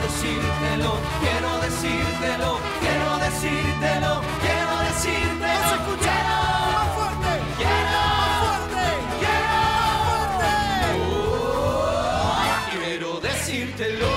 decírtelo, quiero decírtelo, quiero decírtelo, quiero decírtelo. ¡No se escucha! ¡Más fuerte! Quiero, ¡Más fuerte! quiero decírtelo.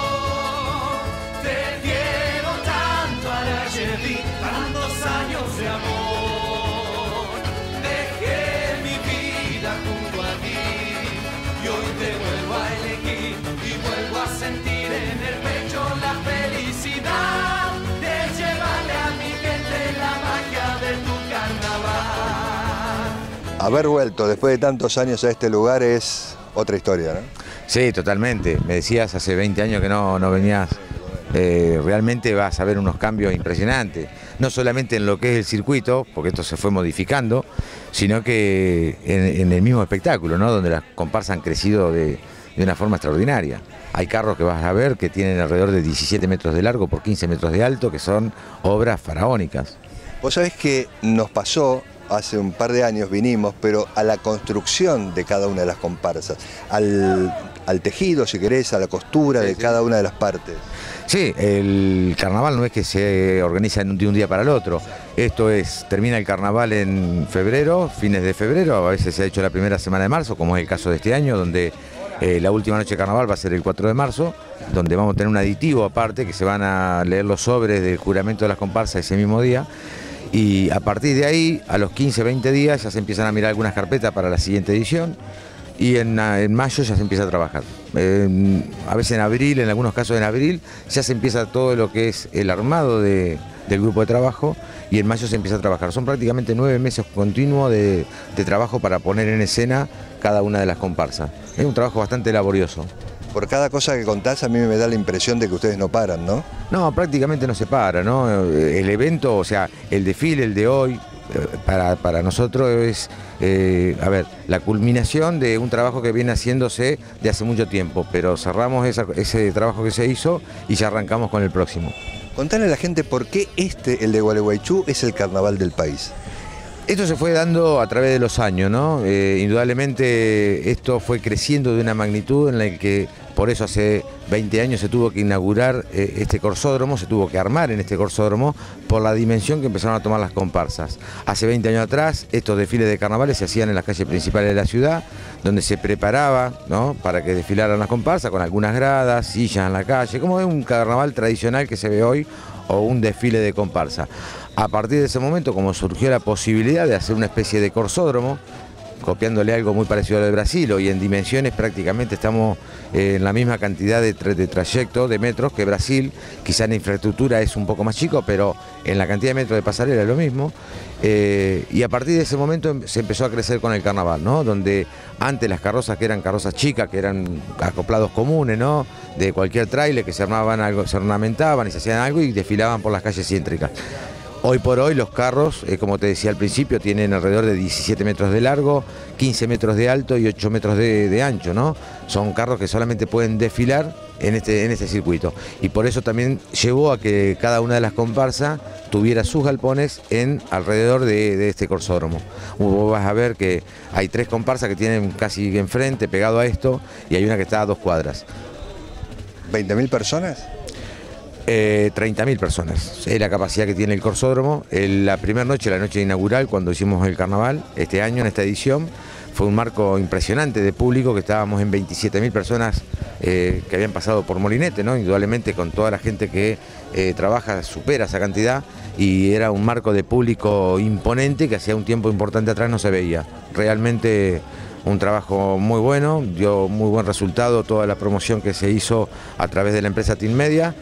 Te quiero tanto a la Jerry, tantos años de amor. Dejé mi vida junto a ti y hoy te vuelvo a elegir y vuelvo a sentir en el pecho la felicidad de llevarle a mi gente la magia de tu carnaval. Haber vuelto después de tantos años a este lugar es otra historia, ¿no? Sí, totalmente. Me decías hace 20 años que no venías. Realmente vas a ver unos cambios impresionantes. No solamente en lo que es el circuito, porque esto se fue modificando, sino que en el mismo espectáculo, ¿no? Donde las comparsas han crecido de una forma extraordinaria. Hay carros que vas a ver que tienen alrededor de 17 metros de largo por 15 metros de alto, que son obras faraónicas. Vos sabés que nos pasó, hace un par de años vinimos, pero a la construcción de cada una de las comparsas, al tejido, si querés, a la costura de cada una de las partes. Sí, el carnaval no es que se organiza de un día para el otro. Esto es, termina el carnaval en febrero, fines de febrero, a veces se ha hecho la primera semana de marzo, como es el caso de este año, donde la última noche de carnaval va a ser el 4 de marzo, donde vamos a tener un aditivo aparte, que se van a leer los sobres del juramento de las comparsas ese mismo día. Y a partir de ahí, a los 15, 20 días, ya se empiezan a mirar algunas carpetas para la siguiente edición. Y en mayo ya se empieza a trabajar. A veces en abril, en algunos casos en abril, ya se empieza todo lo que es el armado del grupo de trabajo y en mayo se empieza a trabajar. Son prácticamente 9 meses continuos de trabajo para poner en escena cada una de las comparsas. Es un trabajo bastante laborioso. Por cada cosa que contás a mí me da la impresión de que ustedes no paran, ¿no? No, prácticamente no se para, ¿no? El evento, o sea, el desfile, el de hoy, para nosotros es, la culminación de un trabajo que viene haciéndose de hace mucho tiempo, pero cerramos ese trabajo que se hizo y ya arrancamos con el próximo. Contale a la gente por qué el de Gualeguaychú, es el carnaval del país. Esto se fue dando a través de los años, ¿no? Indudablemente esto fue creciendo de una magnitud en la que por eso hace 20 años se tuvo que inaugurar este corsódromo, se tuvo que armar en este corsódromo por la dimensión que empezaron a tomar las comparsas. Hace 20 años atrás estos desfiles de carnavales se hacían en las calles principales de la ciudad, donde se preparaba, ¿no?, para que desfilaran las comparsas con algunas gradas, sillas en la calle, como es un carnaval tradicional que se ve hoy o un desfile de comparsa. A partir de ese momento, como surgió la posibilidad de hacer una especie de corsódromo, copiándole algo muy parecido al de Brasil, y en dimensiones prácticamente estamos en la misma cantidad de trayecto de metros que Brasil, quizá en infraestructura es un poco más chico, pero en la cantidad de metros de pasarela es lo mismo, y a partir de ese momento se empezó a crecer con el carnaval, ¿no? Donde antes las carrozas, que eran carrozas chicas, que eran acoplados comunes, ¿no?, de cualquier tráiler, que se armaban algo, se ornamentaban y se hacían algo y desfilaban por las calles céntricas. Hoy por hoy los carros, como te decía al principio, tienen alrededor de 17 metros de largo, 15 metros de alto y 8 metros de ancho, ¿no? Son carros que solamente pueden desfilar en este circuito. Y por eso también llevó a que cada una de las comparsas tuviera sus galpones alrededor de este corsódromo. Vos vas a ver que hay 3 comparsas que tienen casi enfrente, pegado a esto, y hay una que está a 2 cuadras. ¿20.000 personas? 30.000 personas, es la capacidad que tiene el corsódromo. La primera noche, la noche inaugural, cuando hicimos el carnaval, este año, en esta edición, fue un marco impresionante de público, que estábamos en 27.000 personas que habían pasado por Molinete, ¿no? Indudablemente con toda la gente que trabaja supera esa cantidad, y era un marco de público imponente que hacía un tiempo importante atrás no se veía. Realmente un trabajo muy bueno, dio muy buen resultado toda la promoción que se hizo a través de la empresa Team Media,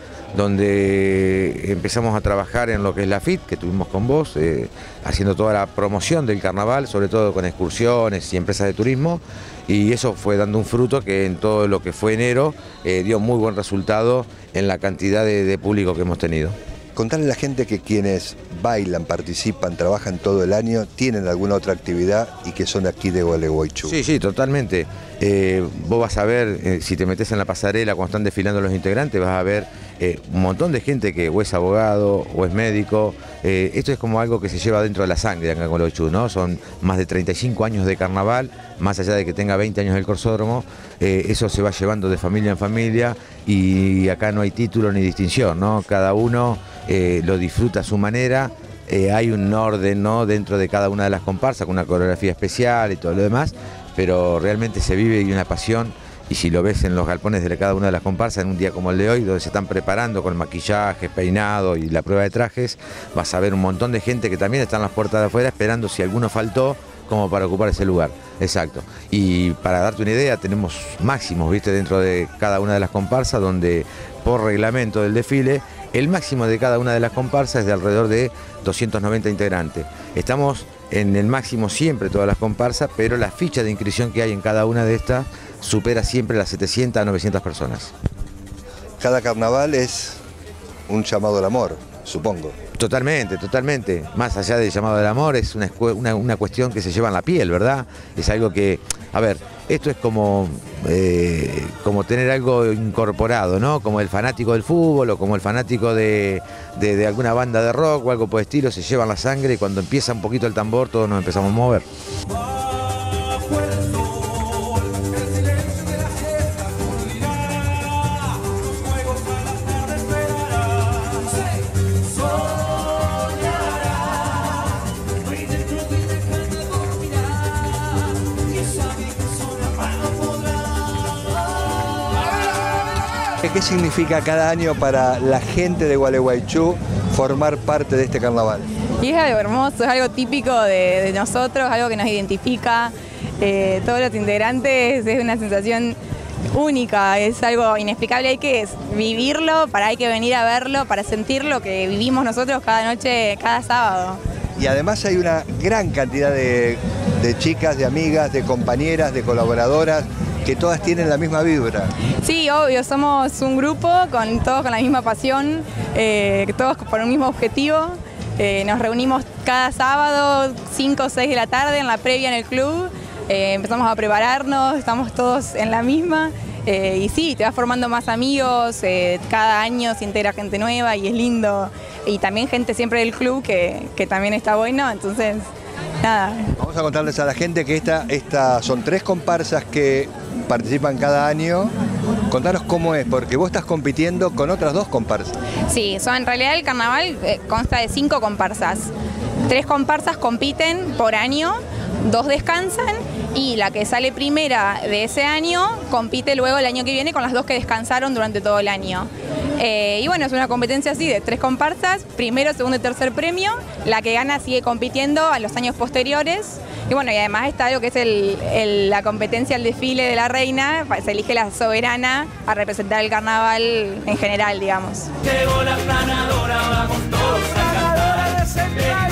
donde empezamos a trabajar en lo que es la FIT, que tuvimos con vos, haciendo toda la promoción del carnaval, sobre todo con excursiones y empresas de turismo, y eso fue dando un fruto que en todo lo que fue enero dio muy buen resultado en la cantidad de público que hemos tenido. Contarle a la gente que quienes bailan, participan, trabajan todo el año, tienen alguna otra actividad y que son aquí de Gualeguaychú. Sí, totalmente. Vos vas a ver, si te metés en la pasarela cuando están desfilando los integrantes, vas a ver un montón de gente que o es abogado o es médico. Esto es como algo que se lleva dentro de la sangre de acá en Gualeguaychú, ¿no? Son más de 35 años de carnaval, más allá de que tenga 20 años del corsódromo, eso se va llevando de familia en familia y acá no hay título ni distinción, ¿no? Cada uno lo disfruta a su manera. Hay un orden, ¿no?, dentro de cada una de las comparsas, con una coreografía especial y todo lo demás, pero realmente se vive y una pasión. Y si lo ves en los galpones de cada una de las comparsas, en un día como el de hoy, donde se están preparando con maquillaje, peinado y la prueba de trajes, vas a ver un montón de gente que también está en las puertas de afuera esperando si alguno faltó como para ocupar ese lugar. Exacto. Y para darte una idea, tenemos máximos, ¿viste?, dentro de cada una de las comparsas, donde por reglamento del desfile, el máximo de cada una de las comparsas es de alrededor de 290 integrantes. Estamos en el máximo siempre todas las comparsas, pero la ficha de inscripción que hay en cada una de estas supera siempre las 700 a 900 personas. Cada carnaval es un llamado al amor, supongo. Totalmente, totalmente. Más allá del llamado del amor, es una cuestión que se lleva en la piel, ¿verdad? Es algo que, a ver, esto es como tener algo incorporado, ¿no? Como el fanático del fútbol o como el fanático de alguna banda de rock o algo por el estilo, se llevan la sangre y cuando empieza un poquito el tambor todos nos empezamos a mover. ¿Qué significa cada año para la gente de Gualeguaychú formar parte de este carnaval? Y es algo hermoso, es algo típico de nosotros, algo que nos identifica. Todos los integrantes, es una sensación única, es algo inexplicable, hay que vivirlo, hay que venir a verlo, para sentir lo que vivimos nosotros cada noche, cada sábado. Y además hay una gran cantidad de chicas, de amigas, de compañeras, de colaboradoras, que todas tienen la misma vibra. Sí, obvio, somos un grupo, todos con la misma pasión, todos por un mismo objetivo. Nos reunimos cada sábado, 5 o 6 de la tarde, en la previa en el club. Empezamos a prepararnos, estamos todos en la misma. Y sí, te vas formando más amigos, cada año se integra gente nueva y es lindo. Y también gente siempre del club que también está bueno, entonces, nada. Vamos a contarles a la gente que esta son 3 comparsas que participan cada año. Contanos cómo es, porque vos estás compitiendo con otras 2 comparsas. Sí, en realidad el carnaval consta de 5 comparsas. 3 comparsas compiten por año, 2 descansan y la que sale primera de ese año compite luego el año que viene con las 2 que descansaron durante todo el año. Y bueno, es una competencia así de 3 comparsas, primero, segundo y tercer premio. La que gana sigue compitiendo a los años posteriores. Y bueno, y además está algo que es la competencia, el desfile de la reina, se elige la soberana a representar el carnaval en general, digamos. Llegó la planadora, vamos todos a cantar.